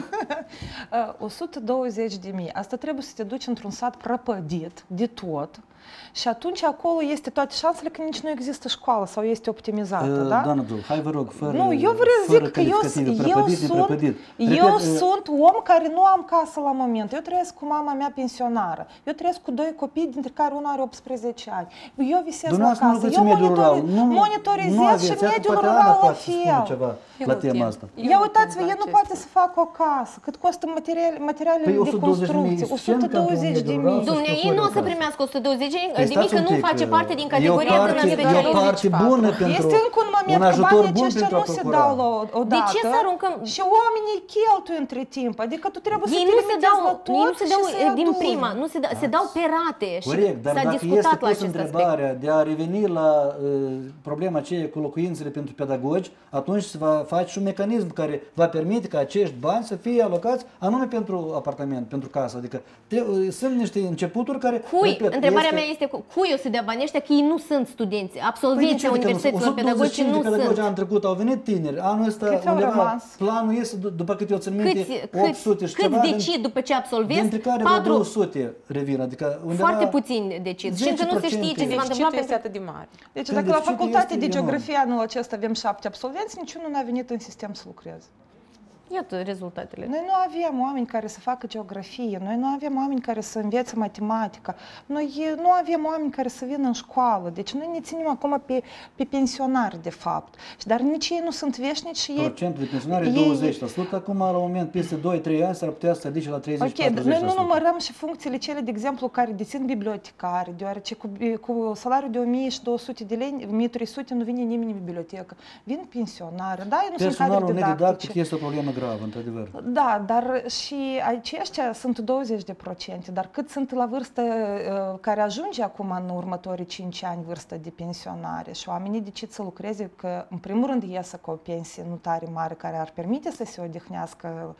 o sută douăzeci de mii. Asta trebuie să te duci într-un sat prăpădit de tot. Și atunci acolo este toate șansele că nici nu există școală sau este optimizată, uh, da? Doamna Bzove, hai vă rog, fără Nu, eu vreau să zic că eu, eu, sunt, eu Repet, sunt om care nu am casă la moment. Eu trăiesc cu mama mea pensionară. Eu trăiesc cu doi copii, dintre care unul are optsprezece ani. Eu visez la casă. Eu monitori, monitorizez și mediul rural la fel. Ceva la tema asta. Ia uitați-vă, el nu poate să facă o casă. Cât costă materiale, materialele păi de construcție? o sută douăzeci de mii. Dumnezeu, ei nu o să primească o sută douăzeci de Păi mii, nimic că nu face parte din categoria până specialistă. E o parte bună pentru Este încă un moment că banii aceștia nu se dau odată. De ce să aruncăm? Și oamenii cheltuie între timp. Adică tu trebuie ei să te nu se dau, la tot nu se dau și din prima, nu se dau, se dau pe rate. Corect, dar s-a dacă discutat este la pus acest întrebarea aspect. de a reveni la uh, problema aceea cu locuințele pentru pedagogi, atunci se va face și un mecanism care va permite ca acești bani să fie alocați anume pentru apartament, pentru casă. Adică te, uh, sunt niște începuturi care... Cui? Repet, Întrebarea este... mea este cui o să dea banii ăștia, că ei nu sunt studenți, absolvenții Păi universităților pedagogice nu pedagogi sunt. Anul trecut au venit tineri, anul ăsta undeva planul este, după cât eu țin minte, opt sute și ceva. Câți decid după ce absolvezi? Dintre care patru două sute revin, adică undeva... Foarte puțini decid. Și încă nu se știe ce se va întâmpla este atât de mare. Deci dacă la facultate de geografie anul acesta avem șapte absolvenți, niciunul n-a venit în sistem să lucreze. Iată rezultatele. Noi nu avem oameni care să facă geografie, noi nu avem oameni care să învețe matematică, noi nu avem oameni care să vină în școală, deci noi ne ținem acum pe, pe pensionari, de fapt. Dar nici ei nu sunt veșnici și ei... Procentul de pensionari e douăzeci la sută, acum la un moment, peste doi trei ani, s-ar putea să se ridice la treizeci la patruzeci la sută. Ok, noi nu numărăm și funcțiile cele, de exemplu, care dețin bibliotecari, deoarece cu, cu salariul de o mie două sute de lei, o mie trei sute nu vine nimeni în bibliotecă. Vin pensionari, da, nu sunt cadre didactice. Este o problemă gravă, într-adevăr. Da, dar și aceștia sunt douăzeci de procente, dar cât sunt la vârstă care ajunge acum în următorii cinci ani vârstă de pensionare și oamenii decid să lucreze, că în primul rând iesă cu o pensie nu tare mare care ar permite să se odihnească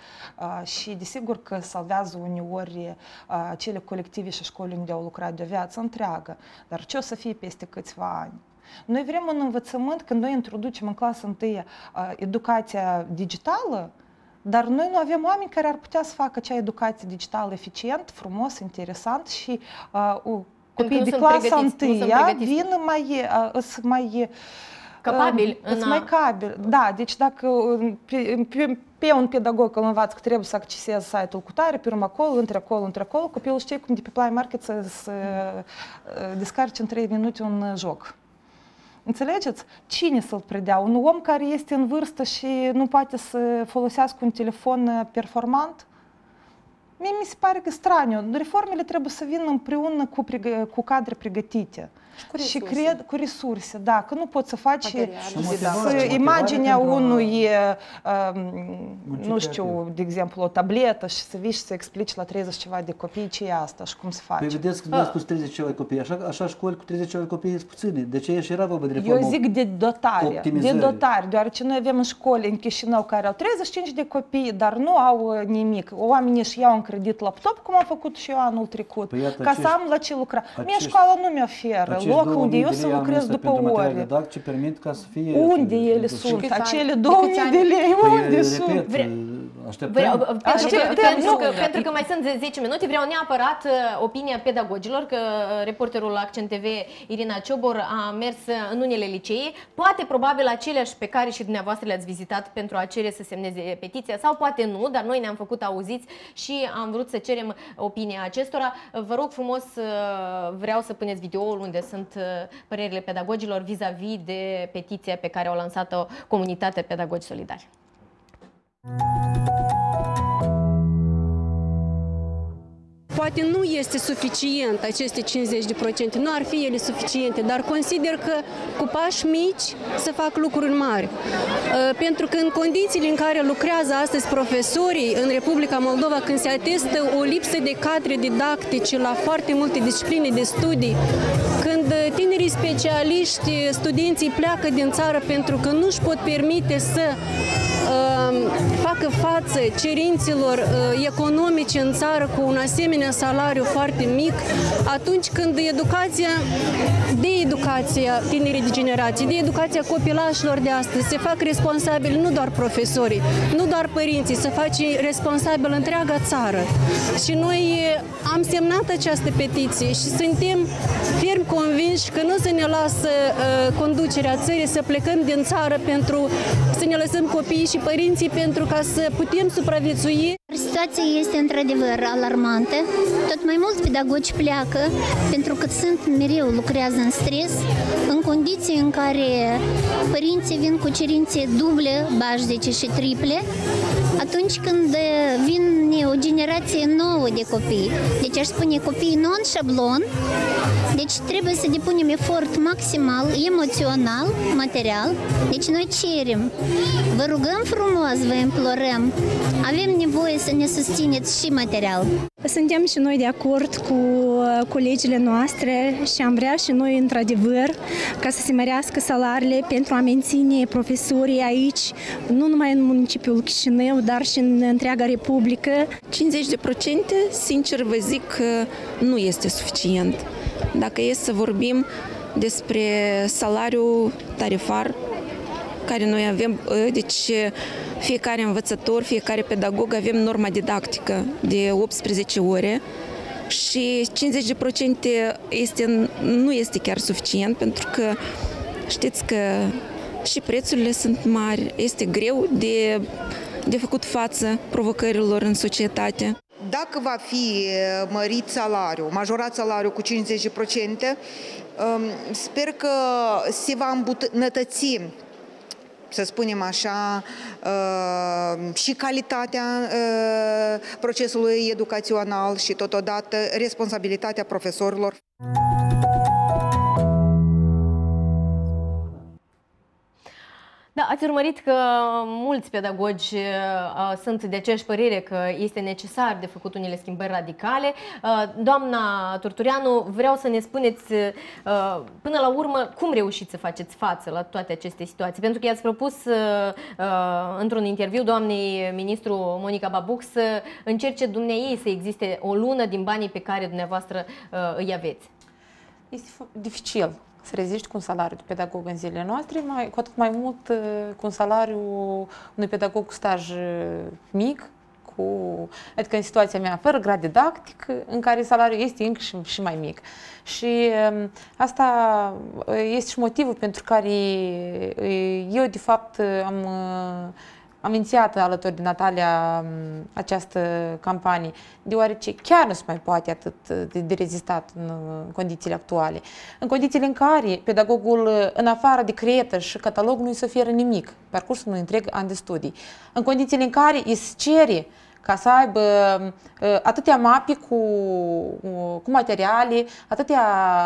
și desigur că salvează uneori acele colective și școli unde au lucrat de o viață întreagă, dar ce o să fie peste câțiva ani? Noi vrem un învățământ, când noi introducem în clasă întâi educația digitală, dar noi nu avem oameni care ar putea să facă acea educație digitală eficient, frumos, interesant și uh, copiii de clasa întâia vin mai, uh, mai capabili. Uh, mai capabili. Da, deci dacă pe, pe, pe un pedagog îl învață că trebuie să acceseze site-ul cu tare, pe urmă acolo, între acolo, între acolo, copilul știe cum de pe Play Market să, să descarce în trei minute un joc. Înțelegeți? Cine să-l predea? Un om care este în vârstă și nu poate să folosească un telefon performant? Mie mi se pare că straniu. Reformele trebuie să vină împreună cu, cu cadre pregătite. Și, și cred cu resurse, da, că nu poți să faci să, imaginea unui, um, nu știu, de exemplu, o tabletă și să vii și să explici la treizeci ceva de copii ce e asta și cum se face. Păi vedeți că v-ați spus treizeci ceva de copii, așa, așa școli cu treizeci ceva de copii sunt puține, de ce și era vorba de reformă? Eu zic de dotare, de dotare, deoarece noi avem în școli în Chișinău care au treizeci și cinci de copii, dar nu au nimic. Oamenii își iau în credit laptop, cum am făcut și eu anul trecut, păi iată, ca acești, să am la ce lucra. Mie școala nu mi-oferă loc unde eu să lucrez după ore. Ce permit ca să fie... Unde ele sunt? Acele două mii de lei, unde sunt? Așteptăm. Pentru că mai sunt zece minute, vreau neapărat opinia pedagogilor, că reporterul Accent T V, Irina Ciobor, a mers în unele licee, poate probabil aceleași pe care și dumneavoastră le-ați vizitat pentru a cere să semneze petiția, sau poate nu, dar noi ne-am făcut auziți și am vrut să cerem opinia acestora. Vă rog frumos, vreau să puneți videoul unde sunt părerile pedagogilor vis-a-vis de petiția pe care au lansat-o Comunitatea Pedagogi Solidari. poate nu este suficient aceste cincizeci de procente, nu ar fi ele suficiente, dar consider că cu pași mici să fac lucruri mari. Pentru că în condițiile în care lucrează astăzi profesorii în Republica Moldova, când se atestă o lipsă de cadre didactice la foarte multe discipline de studii, când tinerii specialiști, studenții pleacă din țară pentru că nu își pot permite să facă față cerințelor economice în țară cu un asemenea salariu foarte mic, atunci când educația, de educația tinerii de generație, de educația copilașilor de astăzi, se fac responsabili nu doar profesorii, nu doar părinții, se face responsabil întreaga țară. Și noi am semnat această petiție și suntem ferm convinși că nu se ne lasă uh, conducerea țării să plecăm din țară pentru să ne lăsăm copiii și părinții pentru ca să putem supraviețui. Situația este într-adevăr alarmantă. Tot mai mulți pedagogi pleacă pentru că sunt mereu, lucrează în stres, în condiții în care părinții vin cu cerințe duble, bașdice și triple, atunci când vine o generație nouă de copii. Deci aș spune copii non-șablon, deci trebuie să depunem efort maximal, emoțional, material. Deci noi cerem, vă rugăm frumos, vă implorăm, avem nevoie să ne susțineți și material. Suntem și noi de acord cu colegile noastre și am vrea și noi, într-adevăr, ca să se mărească salariile pentru a menține profesorii aici, nu numai în municipiul Chișinău, dar și în întreaga Republică. cincizeci de procente, sincer vă zic că nu este suficient. Dacă e să vorbim despre salariul tarifar care noi avem, deci fiecare învățător, fiecare pedagog avem norma didactică de optsprezece ore și cincizeci de procente este, nu este chiar suficient pentru că știți că și prețurile sunt mari, este greu de, de făcut față provocărilor în societate. Dacă va fi mărit salariul, majorat salariul cu cincizeci de procente, sper că se va îmbunătăți, să spunem așa, și calitatea procesului educațional și totodată responsabilitatea profesorilor. Da, ați urmărit că mulți pedagogi uh, sunt de aceeași părere că este necesar de făcut unele schimbări radicale. Uh, doamna Turtureanu, vreau să ne spuneți uh, până la urmă cum reușiți să faceți față la toate aceste situații. Pentru că i-ați propus uh, uh, într-un interviu doamnei ministru Monica Babuc să încerce dumneei să existe o lună din banii pe care dumneavoastră uh, îi aveți. Este dificil să reziști cu un salariu de pedagog în zilele noastre, mai, cu atât mai mult cu un salariu unui pedagog cu staj mic, cu, adică în situația mea, fără grad didactic, în care salariul este încă și, și mai mic. Și asta este și motivul pentru care eu, de fapt, am... Am inițiat alături de Natalia această campanie, deoarece chiar nu se mai poate atât de, de rezistat în condițiile actuale. În condițiile în care pedagogul, în afară de creietă și catalog, nu îi se oferă nimic, parcursul unui întreg an de studii. În condițiile în care îi se cere ca să aibă uh, atâtea mape cu, uh, cu materiale, atâtea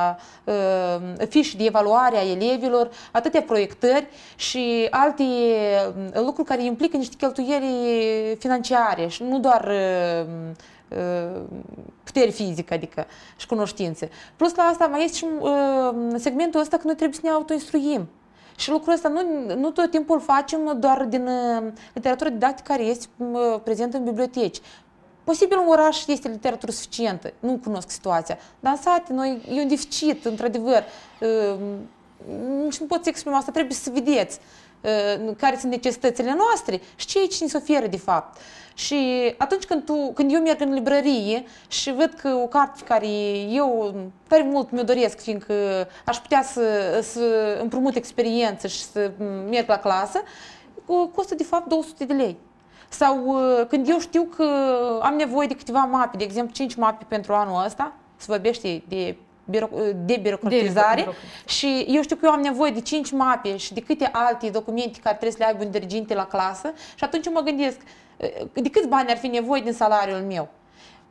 uh, fișe de evaluare a elevilor, atâtea proiectări și alte uh, lucruri care implică niște cheltuieli financiare și nu doar uh, uh, putere fizică, adică și cunoștințe. Plus la asta mai este și uh, segmentul ăsta că noi trebuie să ne autoinstruim. Și lucrul ăsta nu, nu tot timpul facem doar din uh, literatura didactică care este uh, prezentă în biblioteci. Posibil în oraș este literatură suficientă, nu cunosc situația, dar în sate noi, e un deficit, într-adevăr. Uh, și nu pot să exprim asta, trebuie să vedeți uh, care sunt necesitățile noastre și ce aici ni se oferă de fapt. Și atunci când, tu, când eu merg în librărie și văd că o carte care eu tare mult mi-o doresc, fiindcă aș putea să, să împrumut experiență și să merg la clasă, costă de fapt două sute de lei. Sau când eu știu că am nevoie de câteva mape, de exemplu cinci mape pentru anul ăsta, se vorbește de debirocratizare și eu știu că eu am nevoie de cinci mape și de câte alte documente care trebuie să le aibă un diriginte la clasă și atunci mă gândesc de câți bani ar fi nevoie din salariul meu.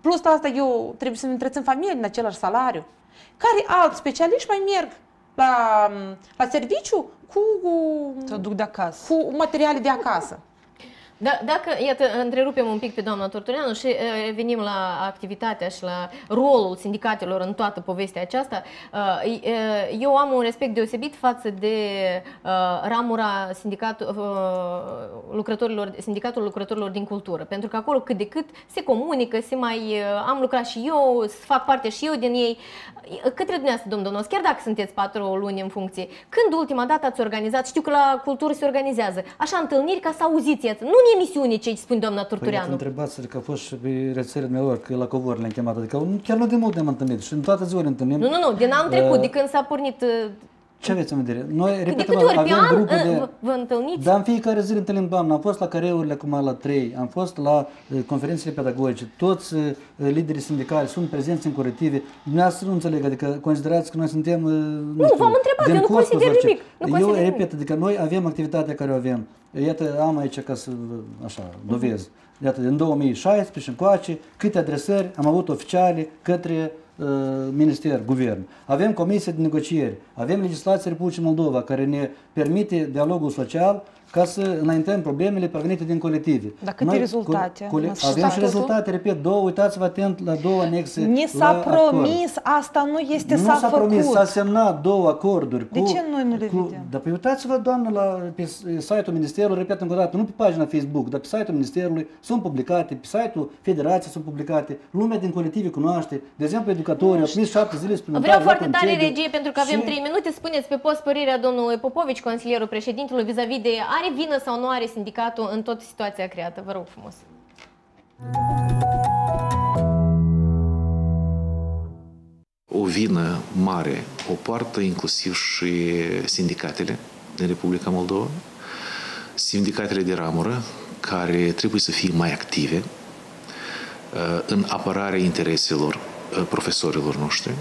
Plus la asta eu trebuie să-mi întrețin familia din același salariu. Care alți specialiști mai merg la, la serviciu cu, să duc de acasă. Cu materiale de acasă? Da, dacă, iată, întrerupem un pic pe doamna Tortoreanu și revenim la activitatea și la rolul sindicatelor în toată povestea aceasta, eu am un respect deosebit față de ramura sindicatul, lucrătorilor, sindicatul lucrătorilor din cultură, pentru că acolo cât de cât se comunică, se mai, am lucrat și eu, fac parte și eu din ei. Către dumneavoastră, domn Donos, chiar dacă sunteți patru luni în funcție, când ultima dată ați organizat, știu că la cultură se organizează, așa întâlniri ca să auziți, nu în emisiune ce spune doamna Tortoreanu. Păi, întrebați că a fost și pe rețelele mele, că la Covor le-am chemat, adică chiar nu de mult ne-am întâlnit și în toată ziua ne întâlnim. Nu, nu, nu, din anul trecut, uh, de când s-a pornit... Ce aveți în vedere? Noi, repet, de câte ori avem pe grupul an de... vă întâlniți? Dar în fiecare zi ne întâlnim, doamna. Am fost la careurile acum la trei, am fost la uh, conferințele pedagogice, toți uh, liderii sindicali sunt prezenți în colective. Dumneavoastră nu înțeleg, adică considerați că noi suntem... Uh, nu, nu v-am întrebat, eu nu consider nimic. Nu eu consider repet, nimic. adică noi avem activitatea care o avem. Iată, am aici ca să, așa, dovez. Iată, din două mii șaisprezece încoace, câte adresări am avut oficiale către uh, minister, guvern. Avem comisie de negocieri, avem legislația Republicii Moldova care ne permite dialogul social ca să înaintăm problemele provenite din colective. Dar câte Noi, rezultate? Co avem și rezultate, repet, două, uitați-vă atent la două anexe. Ni s-a promis, asta nu este s-a făcut. Nu s-a promis, s-a semnat două acorduri. De cu, ce noi nu le cu, vedem? Dar păi uitați-vă, doamnă, la, pe site-ul Ministerului, repet încă o dată, nu pe pagina Facebook, dar pe site-ul Ministerului sunt publicate, pe site-ul Federației sunt publicate, lumea din colective cunoaște, de exemplu, educatorii au primit șapte zile suplimentare. Vreau foarte tare, regie, pentru că avem și... trei minute. Spuneți pe post părerea domnului Popovici, consilierul președintelui, vis-a-vis de are vină sau nu are sindicatul în toată situația creată. Vă rog frumos. O vină mare o poartă inclusiv și sindicatele din Republica Moldova, sindicatele de ramură, care trebuie să fie mai active în apărarea intereselor profesorilor noștri.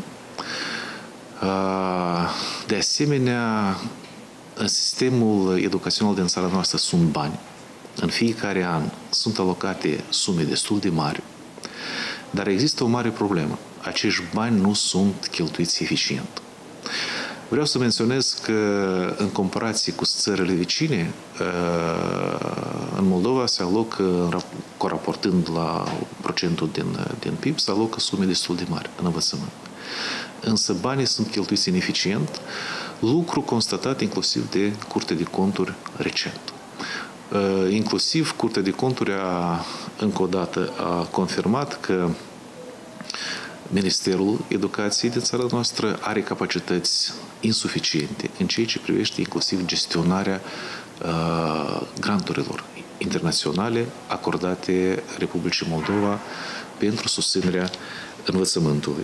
De asemenea, în sistemul educațional din țara noastră sunt bani. În fiecare an sunt alocate sume destul de mari, dar există o mare problemă. Acești bani nu sunt cheltuiți eficient. Vreau să menționez că, în comparație cu țările vecine, în Moldova se alocă, coraportând la procentul din, din P I B, se alocă sume destul de mari în învățământ. Însă banii sunt cheltuiți ineficient, lucru constatat inclusiv de Curtea de Conturi recent. Inclusiv Curtea de Conturi a, încă o dată, a confirmat că Ministerul Educației din țara noastră are capacități insuficiente în ceea ce privește inclusiv gestionarea uh, granturilor internaționale acordate Republicii Moldova pentru susținerea învățământului.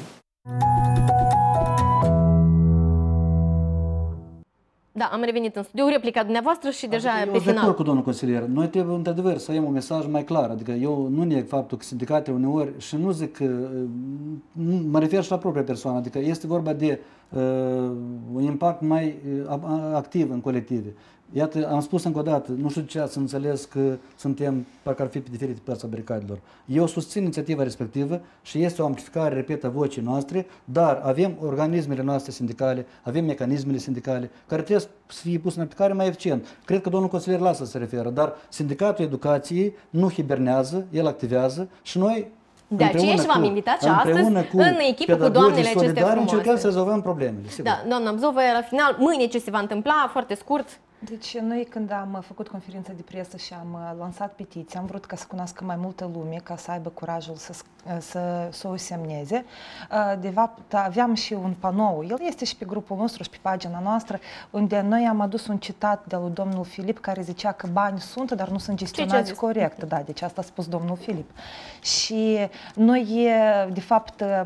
Da, am revenit în studiu, replica dumneavoastră și deja adică pe final. Eu sunt cu domnul consilier. Noi trebuie, într-adevăr, să avem un mesaj mai clar. Adică eu nu neg faptul că sindicatele uneori, și nu zic că, mă refer și la propria persoană, adică este vorba de uh, un impact mai uh, activ în colective. Iată, am spus încă o dată, nu știu ce ați înțeles că suntem, parcă ar fi pe diferite părți a baricadelor. Eu susțin inițiativa respectivă și este o amplificare, repet, a vocii noastre, dar avem organismele noastre sindicale, avem mecanismele sindicale, care trebuie să fie puse în aplicare mai eficient. Cred că domnul consilier la asta se referă, dar Sindicatul Educației nu hibernează, el activează și noi de aceea și v-am invitat și astăzi în echipă cu doamnele acestea frumoase. Încercăm să rezolvăm problemele. Sigur. Da, doamna Bzovă, la final, mâine ce se va întâmpla, foarte scurt? Deci noi când am făcut conferința de presă și am lansat petiții, am vrut ca să cunoască mai multă lume, ca să aibă curajul să, să, să o semneze. De fapt, aveam și un panou, el este și pe grupul nostru și pe pagina noastră, unde noi am adus un citat de lui domnul Filip care zicea că bani sunt, dar nu sunt gestionați corect. Da, deci asta a spus domnul Filip. Și noi, de fapt,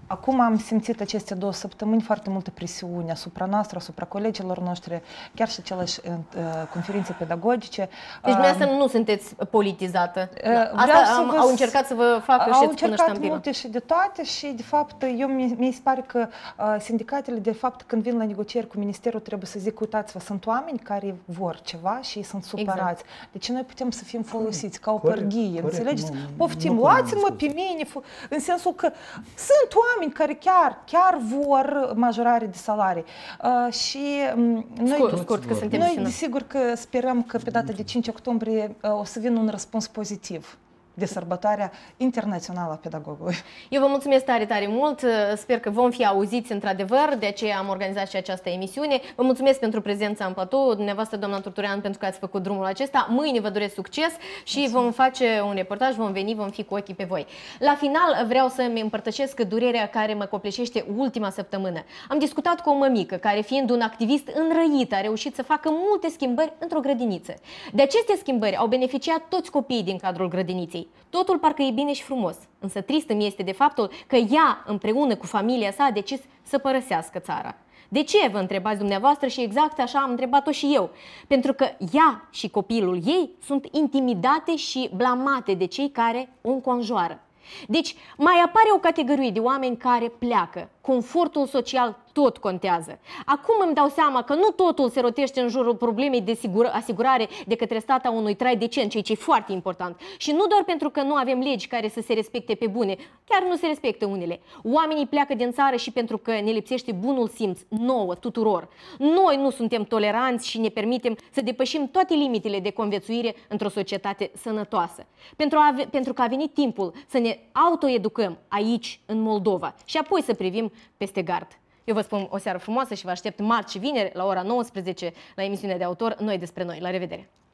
Acum am simțit aceste două săptămâni foarte multă presiune asupra noastră, asupra colegilor noștri, chiar și aceleași uh, conferințe pedagogice. Deci dumneavoastră nu sunteți politizată. Asta am, vă... au încercat să vă facă Au șeți până încercat ștampilă. multe și de toate și, de fapt, eu mi, mi se pare că uh, sindicatele, de fapt, când vin la negocieri cu ministerul, trebuie să zic, uitați-vă, sunt oameni care vor ceva și sunt supărați. Exact. Deci noi putem să fim folosiți ca o părghie, înțelegeți? Nu, Poftim, luați-mă pe mine, în sensul că sunt oameni care chiar, chiar vor majorare de salarii. Uh, și um, noi, scurt, scurt, că suntem noi desigur că sperăm că pe data de cinci octombrie uh, o să vină un răspuns pozitiv de sărbătoarea internațională a pedagogului. Eu vă mulțumesc tare, tare mult. Sper că vom fi auziți într-adevăr, de aceea am organizat și această emisiune. Vă mulțumesc pentru prezența în platou, dumneavoastră, doamna Turturean, pentru că ați făcut drumul acesta. Mâine vă doresc succes și mulțumesc. Vom face un reportaj, vom veni, vom fi cu ochii pe voi. La final vreau să-mi împărtășesc durerea care mă copleșește ultima săptămână. Am discutat cu o mămică care, fiind un activist înrăit, a reușit să facă multe schimbări într-o grădiniță. De aceste schimbări au beneficiat toți copiii din cadrul grădiniței. Totul parcă e bine și frumos, însă trist îmi este de faptul că ea, împreună cu familia sa, a decis să părăsească țara. De ce, vă întrebați dumneavoastră, și exact așa am întrebat-o și eu? Pentru că ea și copilul ei sunt intimidate și blamate de cei care o înconjoară. Deci mai apare o categorie de oameni care pleacă. Confortul social tot contează. Acum îmi dau seama că nu totul se rotește în jurul problemei de asigurare de către stat a unui trai decent, ceea ce e foarte important. Și nu doar pentru că nu avem legi care să se respecte pe bune, chiar nu se respectă unele. Oamenii pleacă din țară și pentru că ne lipsește bunul simț, nouă, tuturor. Noi nu suntem toleranți și ne permitem să depășim toate limitele de conviețuire într-o societate sănătoasă. Pentru, a, pentru că a venit timpul să ne autoeducăm aici, în Moldova, și apoi să privim peste gard. Eu vă spun o seară frumoasă și vă aștept marți și vineri la ora nouăsprezece la emisiunea de autor Noi despre noi. La revedere!